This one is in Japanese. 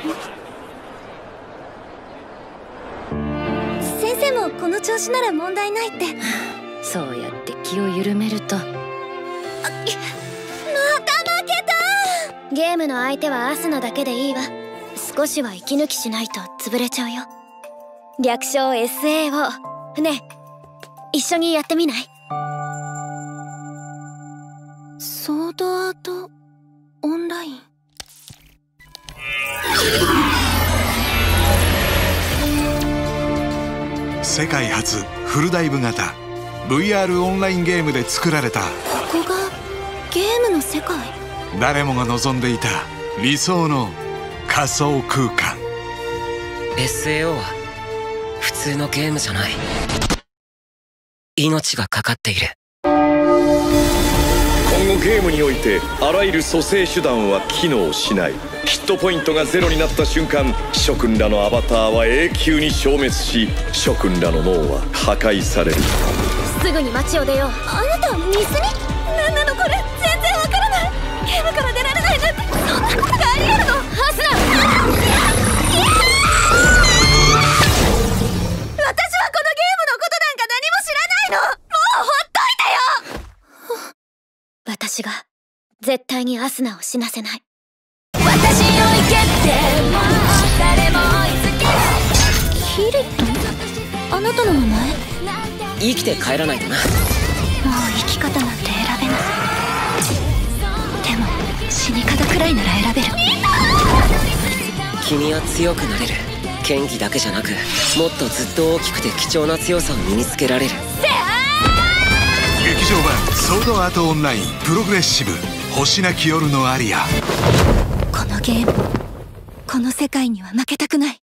先生もこの調子なら問題ないって。 そうやって気を緩めると。また負けた。 ゲームの相手はアスナだけでいいわ。少しは息抜きしないと潰れちゃうよ。略称 SAO。ねえ、一緒にやってみない？ ソードアートオンライン。 世界初フルダイブ型 VR オンラインゲームで作られた。 ここがゲームの世界。 誰もが望んでいた理想の仮想空間。 SAO は普通のゲームじゃない。命がかかっている。 今後ゲームにおいてあらゆる蘇生手段は機能しない。ヒットポイントがゼロになった瞬間、諸君らのアバターは永久に消滅し、諸君らの脳は破壊される。 すぐに街を出よう。 あなたは水に？何なのこれ、全然わからない。ゲームから出られないなんて、そんなことがありえるの？ アスナ！ 私はこのゲームのことなんか何も知らないの。もうほっといてよ。 私が絶対にアスナを死なせない。 私より決定も誰も追いつけない。キリト？あなたの名前？ 生きて帰らないとな。 もう生き方なんて選べない。でも死に方くらいなら選べる。 君は強くなれる。剣技だけじゃなく、もっとずっと大きくて貴重な強さを身につけられる。 劇場版ソードアートオンラインプログレッシブ星なき夜のアリア。 このゲーム、この世界には負けたくない。